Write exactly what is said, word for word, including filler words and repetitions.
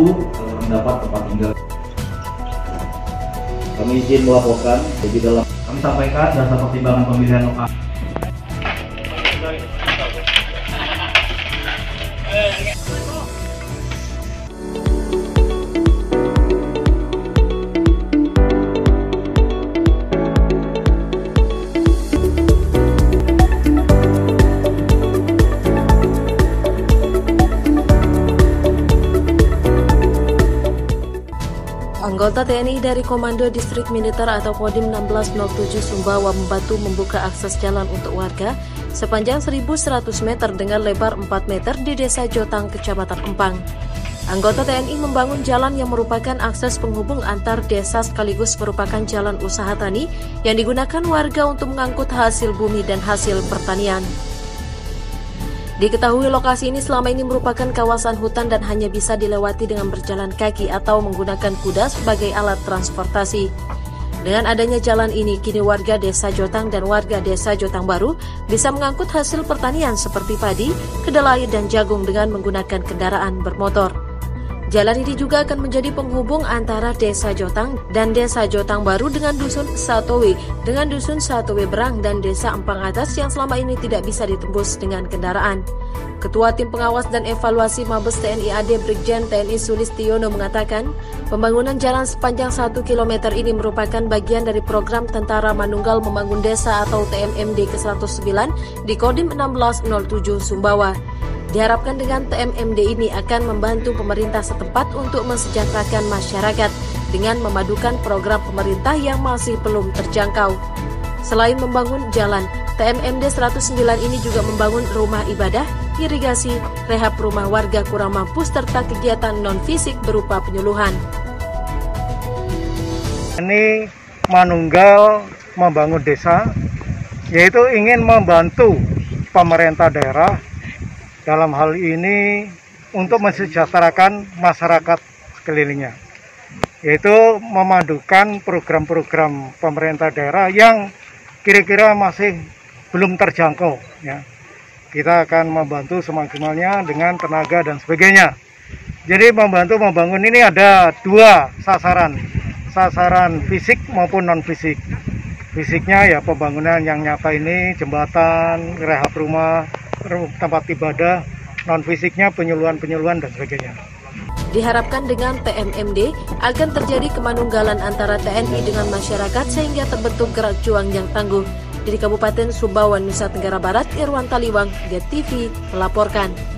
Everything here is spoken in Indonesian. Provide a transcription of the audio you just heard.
membantu mendapat tempat tinggal. Kami izin melaporkan jadi dalam kami sampaikan dasar pertimbangan pemilihan lokasi. Anggota T N I dari Komando Distrik Militer atau Kodim enam belas nol tujuh Sumbawa membantu membuka akses jalan untuk warga sepanjang seribu seratus meter dengan lebar empat meter di Desa Jotang, Kecamatan Empang. Anggota T N I membangun jalan yang merupakan akses penghubung antar desa sekaligus merupakan jalan usaha tani yang digunakan warga untuk mengangkut hasil bumi dan hasil pertanian. Diketahui lokasi ini selama ini merupakan kawasan hutan dan hanya bisa dilewati dengan berjalan kaki atau menggunakan kuda sebagai alat transportasi. Dengan adanya jalan ini, kini warga Desa Jotang dan warga Desa Jotang Baru bisa mengangkut hasil pertanian seperti padi, kedelai, dan jagung dengan menggunakan kendaraan bermotor. Jalan ini juga akan menjadi penghubung antara Desa Jotang dan Desa Jotang Baru dengan Dusun Satowe, dengan Dusun Satowe Berang dan Desa Empang Atas yang selama ini tidak bisa ditembus dengan kendaraan. Ketua Tim Pengawas dan Evaluasi Mabes T N I A D Brigjen T N I Sulistiono mengatakan, pembangunan jalan sepanjang satu kilometer ini merupakan bagian dari program Tentara Manunggal Membangun Desa atau T M M D ke seratus sembilan di Kodim enam belas nol tujuh Sumbawa. Diharapkan dengan T M M D ini akan membantu pemerintah setempat untuk mensejahterakan masyarakat dengan memadukan program pemerintah yang masih belum terjangkau. Selain membangun jalan, T M M D seratus sembilan ini juga membangun rumah ibadah, irigasi, rehab rumah warga kurang mampu serta kegiatan non-fisik berupa penyuluhan. Ini manunggal membangun desa, yaitu ingin membantu pemerintah daerah dalam hal ini untuk mensejahterakan masyarakat sekelilingnya, yaitu memadukan program-program pemerintah daerah yang kira-kira masih belum terjangkau. Ya. Kita akan membantu semaksimalnya dengan tenaga dan sebagainya. Jadi membantu membangun ini ada dua sasaran, sasaran fisik maupun non-fisik. Fisiknya ya pembangunan yang nyata ini, jembatan, rehab rumah, tempat ibadah, non-fisiknya penyuluhan-penyuluhan dan sebagainya. Diharapkan dengan T M M D akan terjadi kemanunggalan antara T N I dengan masyarakat sehingga terbentuk gerak juang yang tangguh. Dari Kabupaten Sumbawa, Nusa Tenggara Barat, Irwan Taliwang, G T V melaporkan.